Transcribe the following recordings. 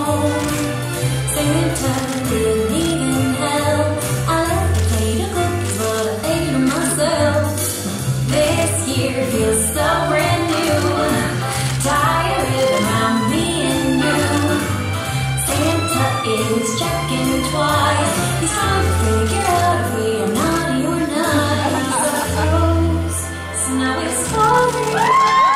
home. Santa didn't even help. I left a plate of cookies, but I ate them myself. This year feels so brand new. Tired around me and you. Santa is checking twice. He's trying to figure out if we are naughty or nice. Snow is falling.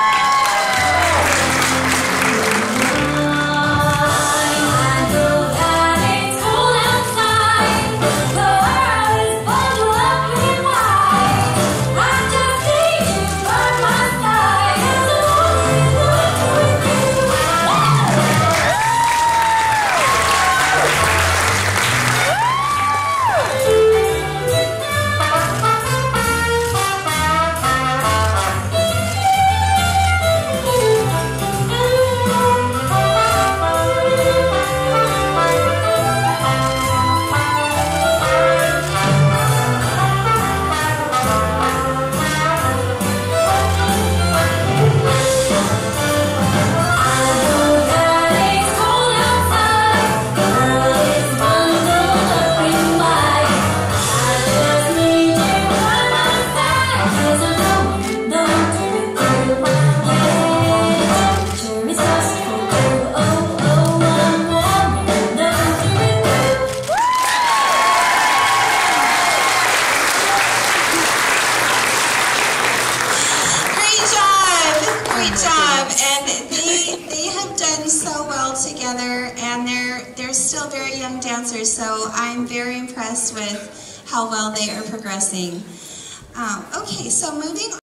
Great job, and they have done so well together, and they're still very young dancers, so I'm very impressed with how well they are progressing. Okay, so moving on.